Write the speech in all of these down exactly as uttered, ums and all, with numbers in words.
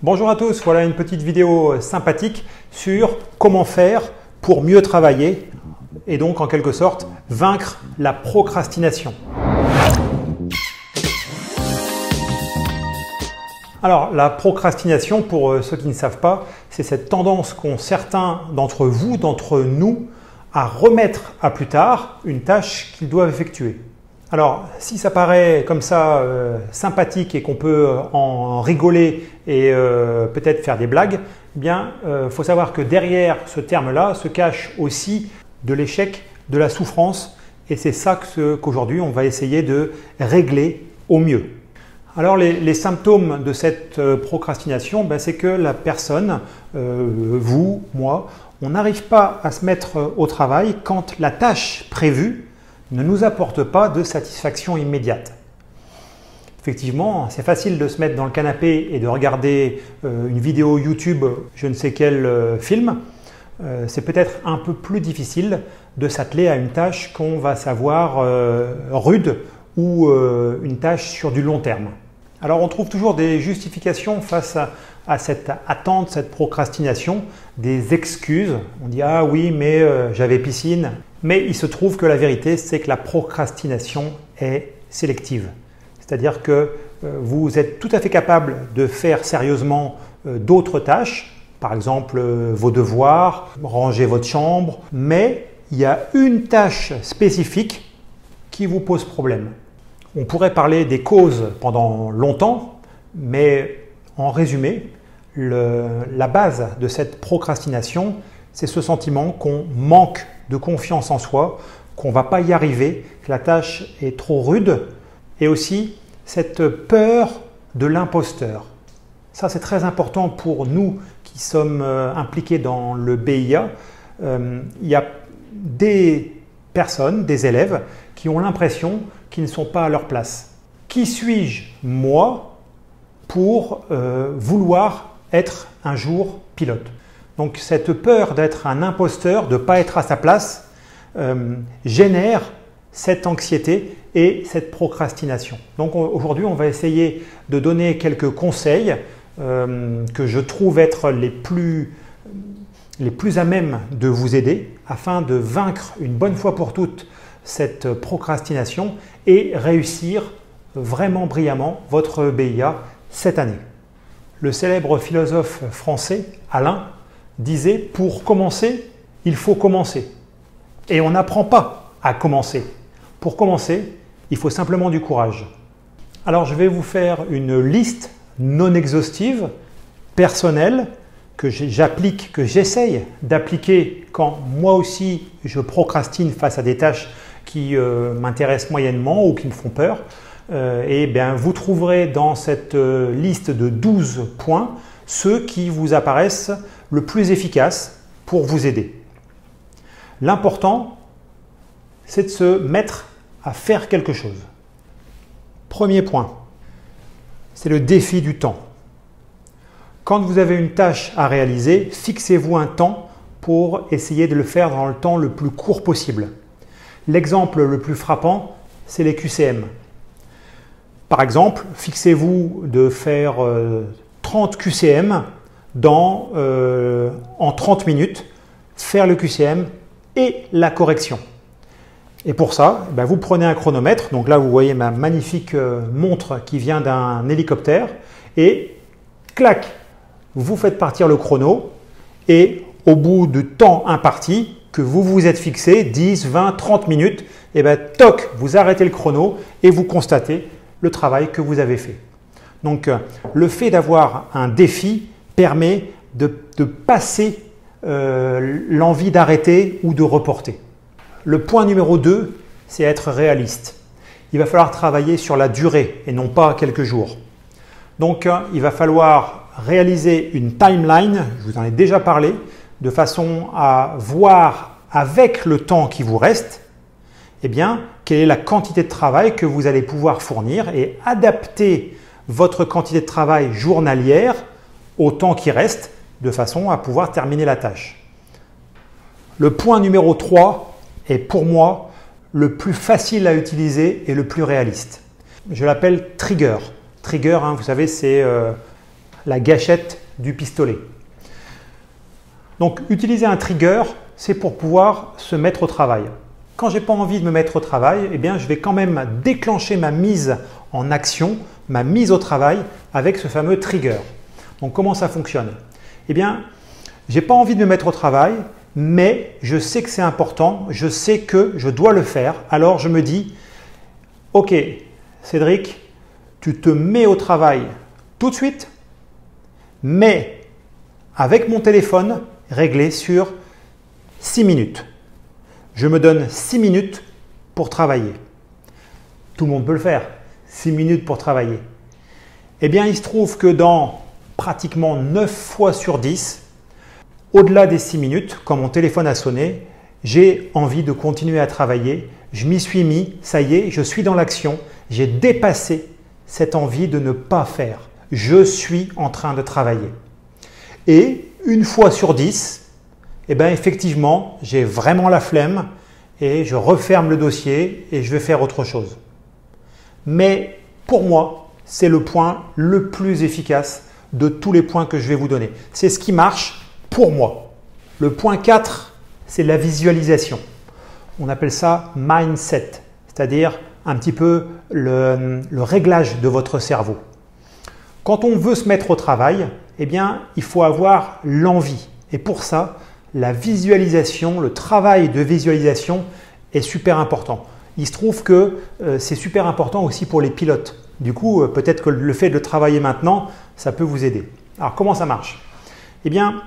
Bonjour à tous, voilà une petite vidéo sympathique sur comment faire pour mieux travailler et donc en quelque sorte vaincre la procrastination. Alors la procrastination, pour ceux qui ne savent pas, c'est cette tendance qu'ont certains d'entre vous, d'entre nous, à remettre à plus tard une tâche qu'ils doivent effectuer. Alors, si ça paraît comme ça euh, sympathique et qu'on peut en rigoler et euh, peut-être faire des blagues, eh bien, il euh, faut savoir que derrière ce terme-là se cache aussi de l'échec, de la souffrance, et c'est ça qu'aujourd'hui on va essayer de régler au mieux. Alors, les, les symptômes de cette euh, procrastination, ben, c'est que la personne, euh, vous, moi, on n'arrive pas à se mettre au travail quand la tâche prévue ne nous apporte pas de satisfaction immédiate. Effectivement, c'est facile de se mettre dans le canapé et de regarder euh, une vidéo YouTube, je ne sais quel euh, film. Euh, c'est peut-être un peu plus difficile de s'atteler à une tâche qu'on va savoir euh, rude ou euh, une tâche sur du long terme. Alors on trouve toujours des justifications face à, à cette attente, cette procrastination, des excuses. On dit « Ah oui, mais euh, j'avais piscine ». Mais il se trouve que la vérité, c'est que la procrastination est sélective. C'est-à-dire que euh, vous êtes tout à fait capable de faire sérieusement euh, d'autres tâches, par exemple euh, vos devoirs, ranger votre chambre, mais il y a une tâche spécifique qui vous pose problème. On pourrait parler des causes pendant longtemps, mais en résumé, le, la base de cette procrastination, c'est ce sentiment qu'on manque de confiance en soi, qu'on ne va pas y arriver, que la tâche est trop rude, et aussi cette peur de l'imposteur. Ça, c'est très important pour nous qui sommes impliqués dans le B I A. Euh, il y a des personnes, des élèves, qui ont l'impression qu'ils ne sont pas à leur place. Qui suis-je, moi, pour euh, vouloir être un jour pilote ? Donc cette peur d'être un imposteur, de ne pas être à sa place, euh, génère cette anxiété et cette procrastination. Donc aujourd'hui, on va essayer de donner quelques conseils euh, que je trouve être les plus, les plus à même de vous aider afin de vaincre une bonne fois pour toutes cette procrastination et réussir vraiment brillamment votre B I A cette année. Le célèbre philosophe français, Alain, disait « Pour commencer, il faut commencer ». Et on n'apprend pas à commencer. Pour commencer, il faut simplement du courage. Alors, je vais vous faire une liste non exhaustive, personnelle, que j'applique, que j'essaye d'appliquer quand moi aussi je procrastine face à des tâches qui euh, m'intéressent moyennement ou qui me font peur. Euh, et bien, vous trouverez dans cette euh, liste de douze points ceux qui vous apparaissent le plus efficaces pour vous aider. L'important, c'est de se mettre à faire quelque chose. Premier point, c'est le défi du temps. Quand vous avez une tâche à réaliser, fixez-vous un temps pour essayer de le faire dans le temps le plus court possible. L'exemple le plus frappant, c'est les Q C M. Par exemple, fixez-vous de faire euh, trente Q C M dans, euh, en trente minutes, faire le Q C M et la correction. Et pour ça, ben vous prenez un chronomètre. Donc là, vous voyez ma magnifique euh, montre qui vient d'un hélicoptère. Et clac, vous faites partir le chrono. Et au bout du temps imparti que vous vous êtes fixé, dix, vingt, trente minutes, et ben toc, vous arrêtez le chrono et vous constatez le travail que vous avez fait. Donc, le fait d'avoir un défi permet de, de passer euh, l'envie d'arrêter ou de reporter. Le point numéro deux, c'est être réaliste. Il va falloir travailler sur la durée et non pas quelques jours. Donc, il va falloir réaliser une timeline, je vous en ai déjà parlé, de façon à voir avec le temps qui vous reste, eh bien, quelle est la quantité de travail que vous allez pouvoir fournir et adapter votre quantité de travail journalière au temps qui reste de façon à pouvoir terminer la tâche. Le point numéro trois est pour moi le plus facile à utiliser et le plus réaliste. Je l'appelle trigger. Trigger, hein, vous savez, c'est euh, la gâchette du pistolet. Donc utiliser un trigger, c'est pour pouvoir se mettre au travail. Quand je n'ai pas envie de me mettre au travail, eh bien, je vais quand même déclencher ma mise en action, ma mise au travail avec ce fameux trigger. Donc comment ça fonctionne? Eh bien, je n'ai pas envie de me mettre au travail, mais je sais que c'est important, je sais que je dois le faire. Alors je me dis, ok Cédric, tu te mets au travail tout de suite, mais avec mon téléphone réglé sur six minutes. Je me donne six minutes pour travailler. Tout le monde peut le faire, six minutes pour travailler. Eh bien, il se trouve que dans pratiquement neuf fois sur dix, au-delà des six minutes, quand mon téléphone a sonné, j'ai envie de continuer à travailler. Je m'y suis mis, ça y est, je suis dans l'action. J'ai dépassé cette envie de ne pas faire. Je suis en train de travailler. Et une fois sur dix, eh bien, effectivement, j'ai vraiment la flemme et je referme le dossier et je vais faire autre chose. Mais pour moi, c'est le point le plus efficace de tous les points que je vais vous donner. C'est ce qui marche pour moi. Le point quatre, c'est la visualisation. On appelle ça mindset, c'est-à-dire un petit peu le, le réglage de votre cerveau. Quand on veut se mettre au travail, eh bien, il faut avoir l'envie. Et pour ça, la visualisation, le travail de visualisation est super important. Il se trouve que euh, c'est super important aussi pour les pilotes. Du coup, euh, peut-être que le fait de travailler maintenant, ça peut vous aider. Alors, comment ça marche? Eh bien,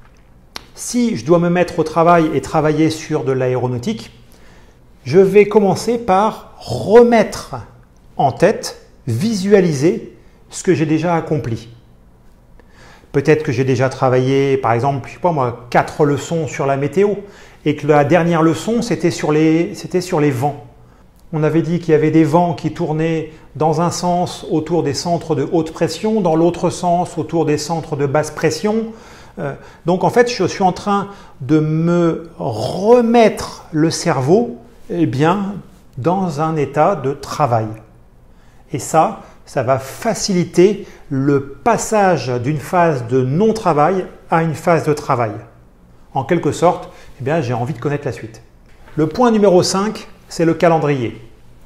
si je dois me mettre au travail et travailler sur de l'aéronautique, je vais commencer par remettre en tête, visualiser ce que j'ai déjà accompli. Peut-être que j'ai déjà travaillé, par exemple, je sais pas moi, quatre leçons sur la météo et que la dernière leçon, c'était sur les, c'était sur les vents. On avait dit qu'il y avait des vents qui tournaient dans un sens autour des centres de haute pression, dans l'autre sens autour des centres de basse pression. Euh, donc en fait, je suis en train de me remettre le cerveau eh bien, dans un état de travail. Et ça, ça va faciliter le passage d'une phase de non-travail à une phase de travail. En quelque sorte, eh bien, j'ai envie de connaître la suite. Le point numéro cinq, c'est le calendrier.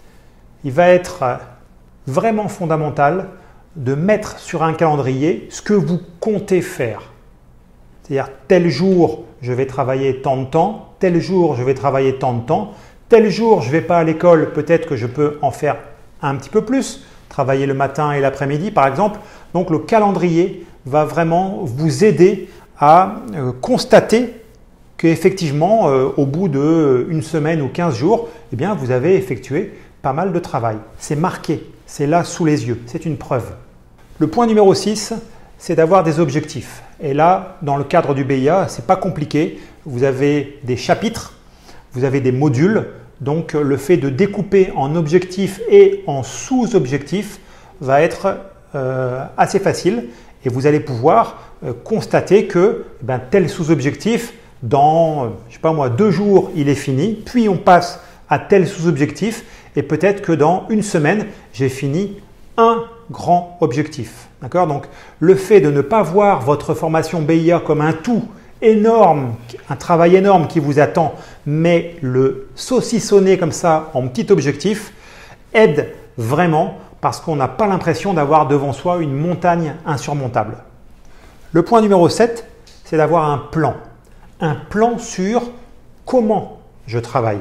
Il va être vraiment fondamental de mettre sur un calendrier ce que vous comptez faire. C'est-à-dire tel jour, je vais travailler tant de temps, tel jour, je vais travailler tant de temps, tel jour, je ne vais pas à l'école, peut-être que je peux en faire un petit peu plus, travailler le matin et l'après-midi par exemple. Donc le calendrier va vraiment vous aider à euh, constater qu'effectivement, euh, au bout d'une semaine ou quinze jours, eh bien, vous avez effectué pas mal de travail. C'est marqué, c'est là sous les yeux, c'est une preuve. Le point numéro six, c'est d'avoir des objectifs. Et là, dans le cadre du B I A, ce n'est pas compliqué. Vous avez des chapitres, vous avez des modules. Donc, le fait de découper en objectifs et en sous-objectifs va être euh, assez facile. Et vous allez pouvoir euh, constater que eh ben, tel sous-objectif, dans, euh, je sais pas moi, deux jours, il est fini. Puis, on passe à tel sous-objectif. Et peut-être que dans une semaine, j'ai fini un grand objectif. D'accord? Donc, le fait de ne pas voir votre formation B I A comme un tout énorme, un travail énorme qui vous attend, mais le saucissonner comme ça en petit objectif aide vraiment parce qu'on n'a pas l'impression d'avoir devant soi une montagne insurmontable. Le point numéro sept, c'est d'avoir un plan. Un plan sur comment je travaille.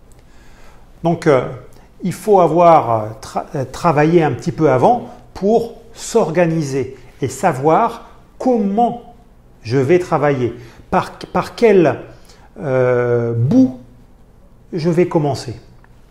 Donc, euh, il faut avoir tra travaillé un petit peu avant pour s'organiser et savoir comment je vais travailler, par, par quel euh, bout je vais commencer.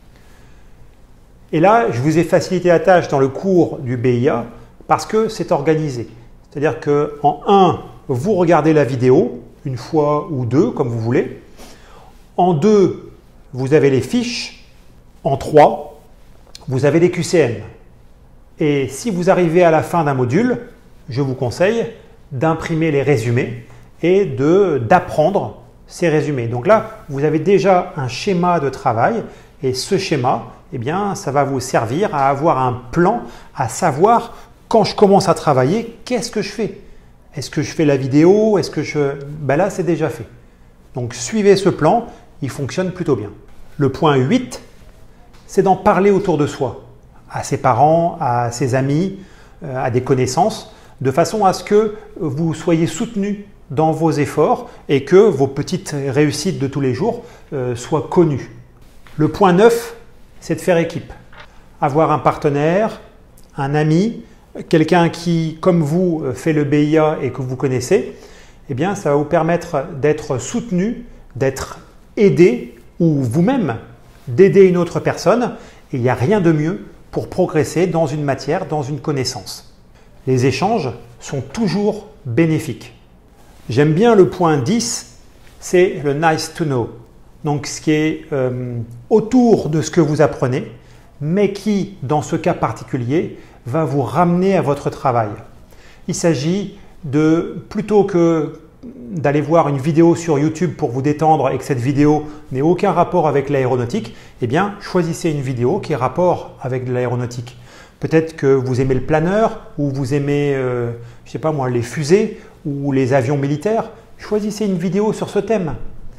Et là, je vous ai facilité la tâche dans le cours du B I A parce que c'est organisé. C'est-à-dire qu'en un, vous regardez la vidéo, une fois ou deux, comme vous voulez. En deux, vous avez les fiches. En trois, vous avez des Q C M. Et si vous arrivez à la fin d'un module, je vous conseille d'imprimer les résumés et d'apprendre ces résumés. Donc là, vous avez déjà un schéma de travail et ce schéma, eh bien, ça va vous servir à avoir un plan, à savoir quand je commence à travailler, qu'est-ce que je fais? Est-ce que je fais la vidéo? Est-ce que je... Ben là, c'est déjà fait. Donc, suivez ce plan, il fonctionne plutôt bien. Le point huit, c'est d'en parler autour de soi, à ses parents, à ses amis, à des connaissances, de façon à ce que vous soyez soutenu dans vos efforts et que vos petites réussites de tous les jours euh, soient connues. Le point neuf, c'est de faire équipe. Avoir un partenaire, un ami, quelqu'un qui, comme vous, fait le B I A et que vous connaissez, eh bien, ça va vous permettre d'être soutenu, d'être aidé ou vous-même d'aider une autre personne. Et il n'y a rien de mieux pour progresser dans une matière, dans une connaissance. Les échanges sont toujours bénéfiques. J'aime bien le point dix, c'est le nice to know. Donc, ce qui est euh, autour de ce que vous apprenez, mais qui, dans ce cas particulier, va vous ramener à votre travail. Il s'agit de, plutôt que d'aller voir une vidéo sur YouTube pour vous détendre et que cette vidéo n'ait aucun rapport avec l'aéronautique, eh bien, choisissez une vidéo qui ait rapport avec de l'aéronautique. Peut-être que vous aimez le planeur ou vous aimez, euh, je sais pas moi, les fusées ou les avions militaires. Choisissez une vidéo sur ce thème.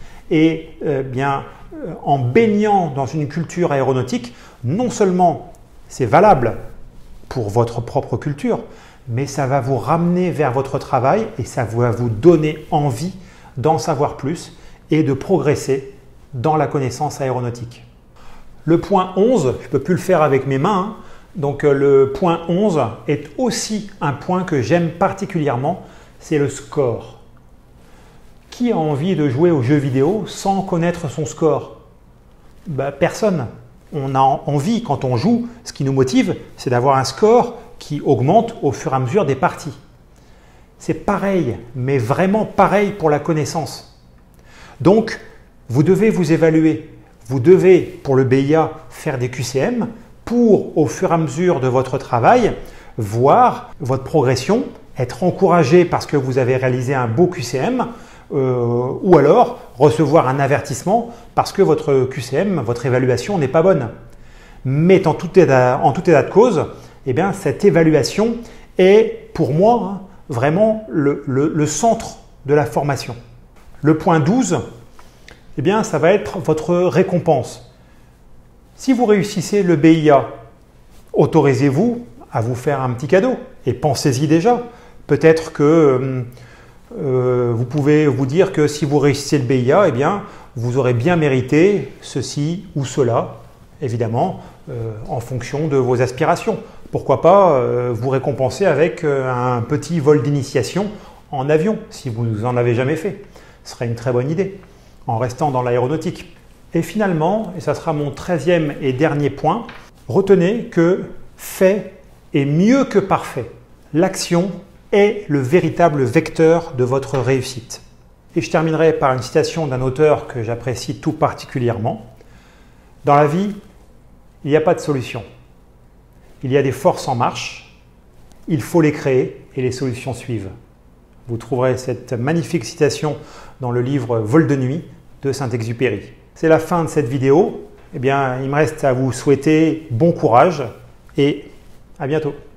Et euh, bien, euh, en baignant dans une culture aéronautique, non seulement c'est valable pour votre propre culture, mais ça va vous ramener vers votre travail et ça va vous donner envie d'en savoir plus et de progresser dans la connaissance aéronautique. Le point onze, je ne peux plus le faire avec mes mains, hein, donc le point onze est aussi un point que j'aime particulièrement, c'est le score. Qui a envie de jouer aux jeux vidéo sans connaître son score? Ben, personne. On a envie, quand on joue, ce qui nous motive, c'est d'avoir un score qui augmente au fur et à mesure des parties. C'est pareil, mais vraiment pareil pour la connaissance. Donc, vous devez vous évaluer. Vous devez, pour le B I A, faire des Q C M pour, au fur et à mesure de votre travail, voir votre progression, être encouragé parce que vous avez réalisé un beau Q C M, euh, ou alors recevoir un avertissement parce que votre Q C M, votre évaluation n'est pas bonne. Mais en tout état, en tout état de cause, eh bien, cette évaluation est pour moi hein, vraiment le, le, le centre de la formation. Le point douze, eh bien, ça va être votre récompense. Si vous réussissez le B I A, autorisez-vous à vous faire un petit cadeau et pensez-y déjà. Peut-être que euh, vous pouvez vous dire que si vous réussissez le B I A, eh bien, vous aurez bien mérité ceci ou cela, évidemment, euh, en fonction de vos aspirations. Pourquoi pas euh, vous récompenser avec euh, un petit vol d'initiation en avion, si vous n'en avez jamais fait. Ce serait une très bonne idée, en restant dans l'aéronautique. Et finalement, et ça sera mon treizième et dernier point, retenez que fait est mieux que parfait. L'action est le véritable vecteur de votre réussite. Et je terminerai par une citation d'un auteur que j'apprécie tout particulièrement. Dans la vie, il n'y a pas de solution. Il y a des forces en marche, il faut les créer et les solutions suivent. Vous trouverez cette magnifique citation dans le livre Vol de nuit de Saint-Exupéry. C'est la fin de cette vidéo. Eh bien, il me reste à vous souhaiter bon courage et à bientôt.